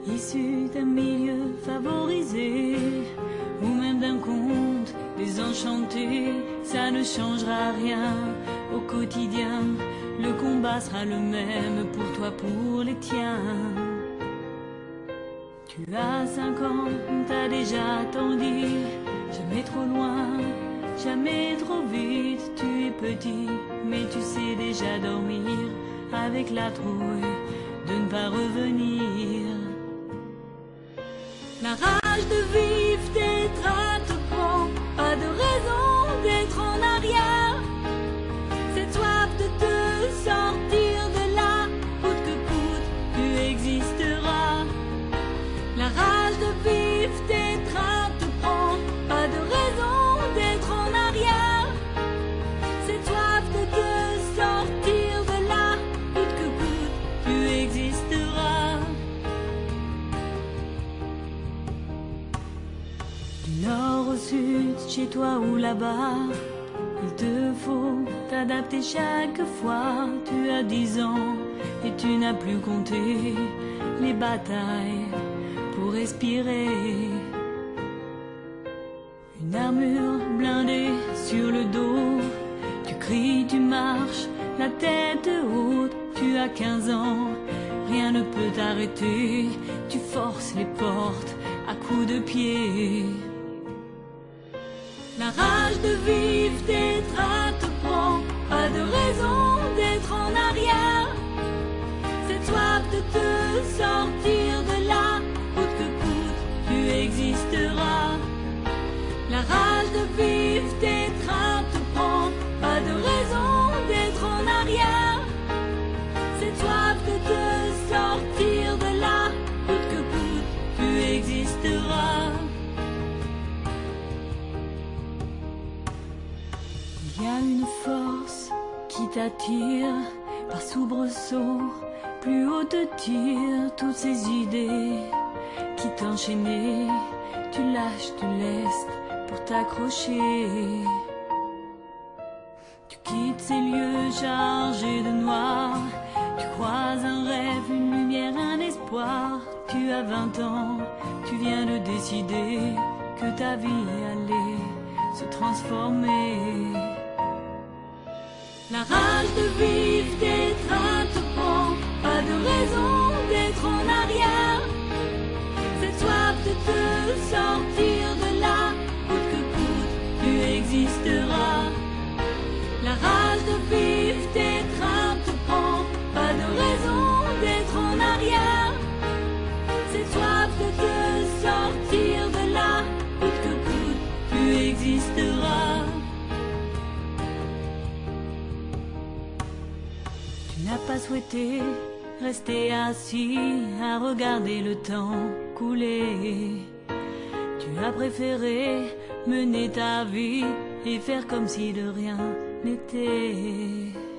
issu d'un milieu favorisé, ou même d'un conte désenchanté, ça ne changera rien au quotidien. Le combat sera le même pour toi, pour les tiens. Tu as 5 ans, t'as déjà tant dit, jamais trop loin, jamais trop vite. Tu es petit, mais tu sais déjà dormir avec la trouille de ne pas revenir. La rage de vivre t'étreint, te prend, pas de raison d'être en arrière. Cette soif de te sortir de là, coûte que coûte, tu existeras. La rage de vivre t'étreint, te prend, pas de raison d'être en arrière. Cette soif de te sortir de là, coûte que coûte, tu existeras. Du nord au sud, chez toi ou là-bas, il te faut t'adapter chaque fois. Tu as 10 ans et tu n'as plus compté les batailles pour respirer. Une armure blindée sur le dos, tu cries, tu marches, la tête haute. Tu as 15 ans, rien ne peut t'arrêter. Tu forces les portes à coups de pied. La rage de vivre t'étreint, te prend, pas de raison d'être en arrière. Cette soif de te sortir de là, coûte que coûte, tu existeras. La rage de vivre t'étreint, te prend, pas de raison d'être en arrière. Cette soif de te sortir de là, coûte que coûte, tu existeras. Il y a une force qui t'attire, par soubresaut, plus haut te tire toutes ces idées qui t'enchaînaient. Tu lâches, tu laisses pour t'accrocher. Tu quittes ces lieux chargés de noir, tu croises un rêve, une lumière, un espoir. Tu as 20 ans, tu viens de décider que ta vie allait se transformer. La rage de vivre t'étreint, te prend, pas de raison d'être en arrière. Cette soif de te sortir de là, coûte que coûte, tu existeras. La rage de vivre t'étreint, te prend, pas de raison d'être en arrière. Cette soif de te sortir de là, coûte que coûte, tu existeras. Tu n'as pas souhaité rester assis à regarder le temps couler. Tu as préféré mener ta vie et faire comme si de rien n'était.